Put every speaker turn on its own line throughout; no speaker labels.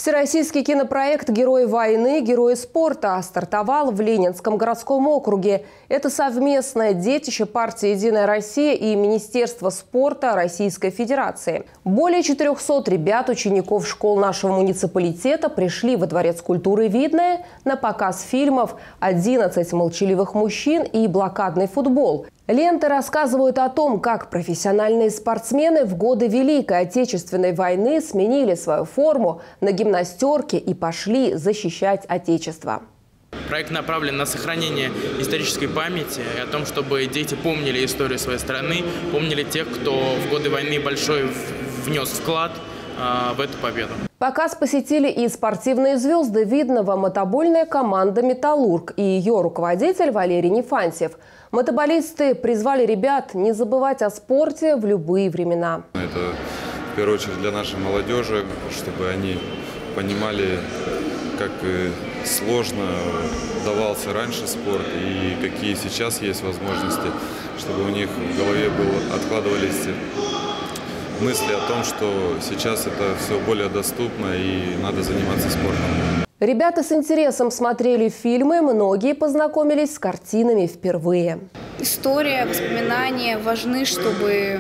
Всероссийский кинопроект «Герои войны. Герои спорта» стартовал в Ленинском городском округе. Это совместное детище партии «Единая Россия» и Министерства спорта Российской Федерации. Более 400 ребят, учеников школ нашего муниципалитета, пришли во Дворец культуры «Видное» на показ фильмов «11 молчаливых мужчин» и «Блокадный футбол». Ленты рассказывают о том, как профессиональные спортсмены в годы Великой Отечественной войны сменили свою форму на гимнастерке и пошли защищать Отечество.
Проект направлен на сохранение исторической памяти, о том, чтобы дети помнили историю своей страны, помнили тех, кто в годы войны большой внес вклад в эту победу.
Показ посетили и спортивные звезды Видного, мотобольная команда «Металлург» и ее руководитель Валерий Нефантьев. Мотоболисты призвали ребят не забывать о спорте в любые времена.
Это в первую очередь для нашей молодежи, чтобы они понимали, как сложно давался раньше спорт и какие сейчас есть возможности, чтобы у них в голове откладывались мысли о том, что сейчас это все более доступно и надо заниматься спортом.
Ребята с интересом смотрели фильмы, многие познакомились с картинами впервые.
История, воспоминания важны, чтобы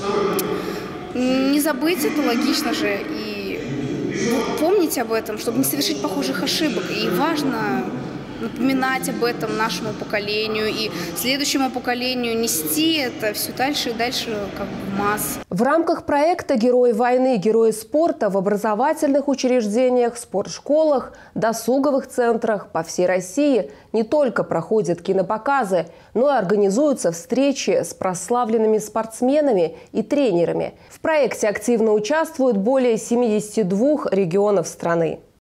не забыть это, логично же, и помнить об этом, чтобы не совершить похожих ошибок. И важно напоминать об этом нашему поколению и следующему поколению, нести это все дальше и дальше как в масс.
В рамках проекта «Герои войны. Герои спорта» в образовательных учреждениях, спортшколах, досуговых центрах по всей России не только проходят кинопоказы, но и организуются встречи с прославленными спортсменами и тренерами. В проекте активно участвуют более 72 регионов страны.